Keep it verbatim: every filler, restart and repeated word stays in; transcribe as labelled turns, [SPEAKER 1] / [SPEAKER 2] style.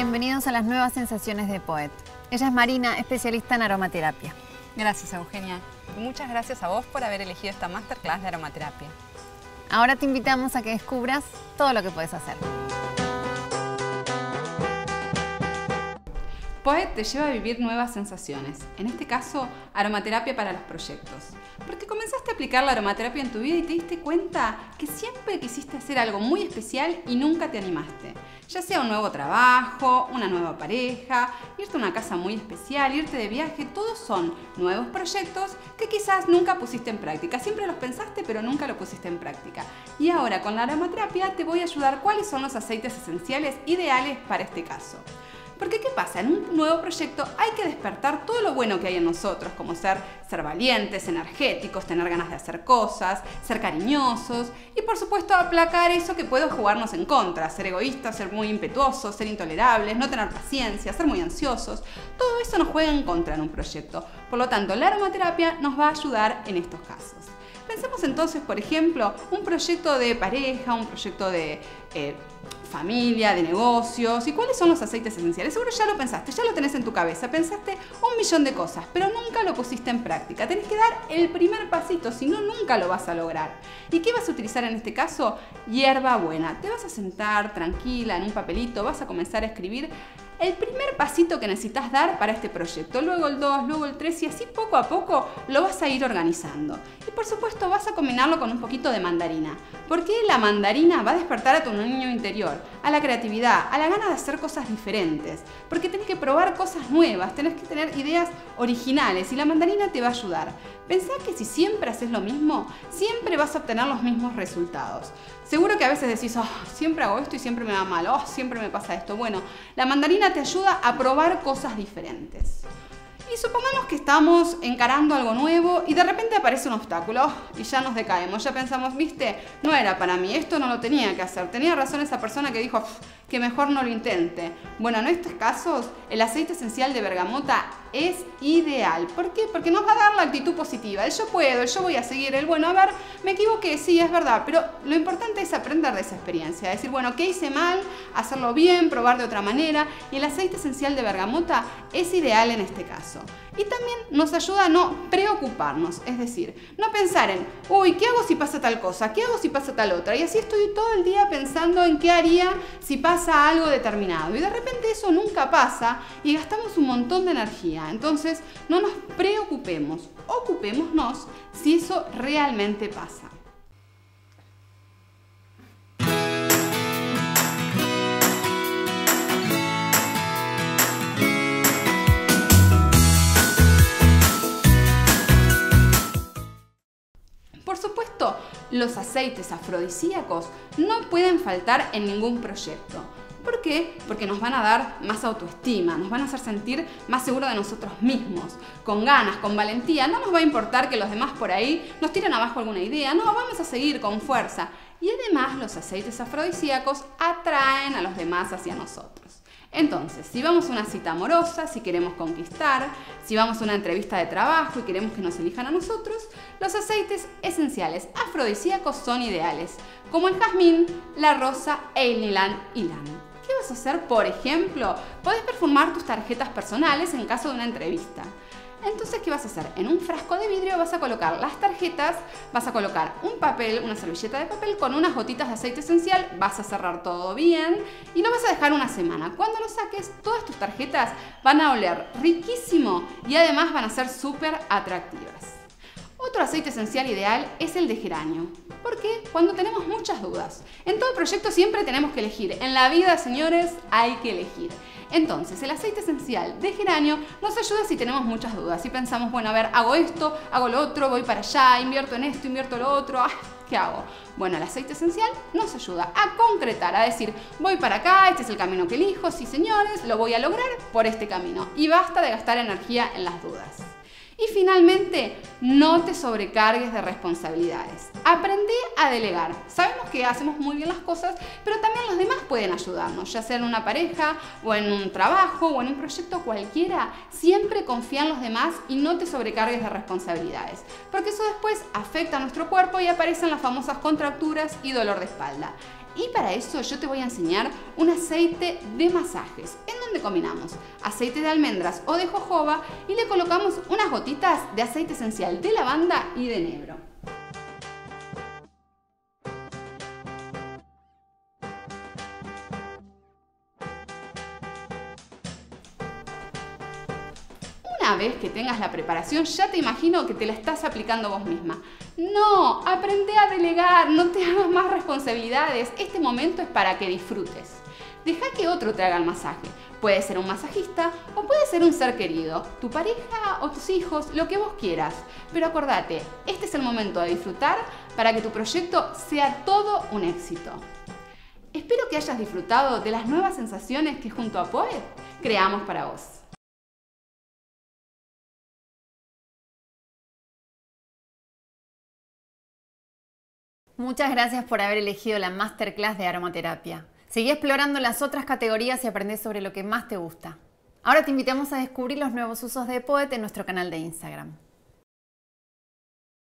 [SPEAKER 1] Bienvenidos a las nuevas sensaciones de Poet. Ella es Marina, especialista en aromaterapia.
[SPEAKER 2] Gracias, Eugenia. Y muchas gracias a vos por haber elegido esta masterclass de aromaterapia.
[SPEAKER 1] Ahora te invitamos a que descubras todo lo que puedes hacer.
[SPEAKER 2] Poet te lleva a vivir nuevas sensaciones, en este caso, aromaterapia para los proyectos. Porque comenzaste a aplicar la aromaterapia en tu vida y te diste cuenta que siempre quisiste hacer algo muy especial y nunca te animaste. Ya sea un nuevo trabajo, una nueva pareja, irte a una casa muy especial, irte de viaje, todos son nuevos proyectos que quizás nunca pusiste en práctica. Siempre los pensaste, pero nunca lo pusiste en práctica. Y ahora con la aromaterapia te voy a ayudar cuáles son los aceites esenciales ideales para este caso. Porque ¿qué pasa? En un nuevo proyecto hay que despertar todo lo bueno que hay en nosotros, como ser, ser valientes, energéticos, tener ganas de hacer cosas, ser cariñosos y por supuesto aplacar eso que puede jugarnos en contra, ser egoístas, ser muy impetuosos, ser intolerables, no tener paciencia, ser muy ansiosos. Todo eso nos juega en contra en un proyecto. Por lo tanto, la aromaterapia nos va a ayudar en estos casos. Pensemos entonces, por ejemplo, un proyecto de pareja, un proyecto de eh, familia, de negocios. ¿Y cuáles son los aceites esenciales? Seguro ya lo pensaste, ya lo tenés en tu cabeza. Pensaste un millón de cosas, pero nunca lo pusiste en práctica. Tenés que dar el primer pasito, si no, nunca lo vas a lograr. ¿Y qué vas a utilizar en este caso? Hierbabuena. Te vas a sentar tranquila en un papelito, vas a comenzar a escribir el primer pasito que necesitas dar para este proyecto, luego el dos, luego el tres y así poco a poco lo vas a ir organizando. Y por supuesto vas a combinarlo con un poquito de mandarina, porque la mandarina va a despertar a tu niño interior, a la creatividad, a la gana de hacer cosas diferentes, porque tenés que probar cosas nuevas, tenés que tener ideas originales y la mandarina te va a ayudar. Pensá que si siempre haces lo mismo, siempre vas a obtener los mismos resultados. Seguro que a veces decís, oh, siempre hago esto y siempre me va mal, oh, siempre me pasa esto. Bueno, la mandarina te ayuda a probar cosas diferentes. Y supongamos que estamos encarando algo nuevo y de repente aparece un obstáculo oh, y ya nos decaemos, ya pensamos, viste, no era para mí, esto no lo tenía que hacer. Tenía razón esa persona que dijo que mejor no lo intente. Bueno, en estos casos, el aceite esencial de bergamota es ideal. ¿Por qué? Porque nos va a dar la actitud positiva. El yo puedo, el yo voy a seguir, el bueno, a ver, me equivoqué, sí, es verdad, pero lo importante es aprender de esa experiencia. Decir, bueno, ¿qué hice mal? Hacerlo bien, probar de otra manera. Y el aceite esencial de bergamota es ideal en este caso. Y también nos ayuda a no preocuparnos, es decir, no pensar en, uy, ¿qué hago si pasa tal cosa? ¿Qué hago si pasa tal otra? Y así estoy todo el día pensando en qué haría si pasa algo determinado. Y de repente eso nunca pasa y gastamos un montón de energía. Entonces, no nos preocupemos, ocupémonos si eso realmente pasa. Por supuesto, los aceites afrodisíacos no pueden faltar en ningún proyecto. ¿Por qué? Porque nos van a dar más autoestima, nos van a hacer sentir más seguros de nosotros mismos, con ganas, con valentía. No nos va a importar que los demás por ahí nos tiren abajo alguna idea, no, vamos a seguir con fuerza. Y además los aceites afrodisíacos atraen a los demás hacia nosotros. Entonces, si vamos a una cita amorosa, si queremos conquistar, si vamos a una entrevista de trabajo y queremos que nos elijan a nosotros, los aceites esenciales afrodisíacos son ideales, como el jazmín, la rosa e el ylang ylang. ¿Qué vas a hacer? Por ejemplo, podés perfumar tus tarjetas personales en caso de una entrevista. Entonces, ¿qué vas a hacer? En un frasco de vidrio vas a colocar las tarjetas, vas a colocar un papel, una servilleta de papel con unas gotitas de aceite esencial, vas a cerrar todo bien y lo vas a dejar una semana. Cuando lo saques, todas tus tarjetas van a oler riquísimo y además van a ser súper atractivas. Otro aceite esencial ideal es el de geranio. ¿Por qué? Cuando tenemos muchas dudas. En todo proyecto siempre tenemos que elegir. En la vida, señores, hay que elegir. Entonces, el aceite esencial de geranio nos ayuda si tenemos muchas dudas. Si pensamos, bueno, a ver, hago esto, hago lo otro, voy para allá, invierto en esto, invierto en lo otro, ah, ¿qué hago? Bueno, el aceite esencial nos ayuda a concretar, a decir, voy para acá, este es el camino que elijo, sí señores, lo voy a lograr por este camino. Y basta de gastar energía en las dudas. Y finalmente, no te sobrecargues de responsabilidades. Aprende a delegar. Sabemos que hacemos muy bien las cosas, pero también los demás pueden ayudarnos, ya sea en una pareja, o en un trabajo, o en un proyecto cualquiera. Siempre confía en los demás y no te sobrecargues de responsabilidades, porque eso después afecta a nuestro cuerpo y aparecen las famosas contracturas y dolor de espalda. Y para eso yo te voy a enseñar un aceite de masajes, en donde combinamos aceite de almendras o de jojoba y le colocamos unas gotitas de aceite esencial de lavanda y de enebro. Una vez que tengas la preparación, ya te imagino que te la estás aplicando vos misma. No, aprende a delegar, no te hagas más responsabilidades. Este momento es para que disfrutes. Deja que otro te haga el masaje. Puede ser un masajista o puede ser un ser querido, tu pareja o tus hijos, lo que vos quieras. Pero acordate, este es el momento de disfrutar para que tu proyecto sea todo un éxito. Espero que hayas disfrutado de las nuevas sensaciones que junto a Poet creamos para vos.
[SPEAKER 1] Muchas gracias por haber elegido la Masterclass de aromaterapia. Seguí explorando las otras categorías y aprendé sobre lo que más te gusta. Ahora te invitamos a descubrir los nuevos usos de Poet en nuestro canal de Instagram.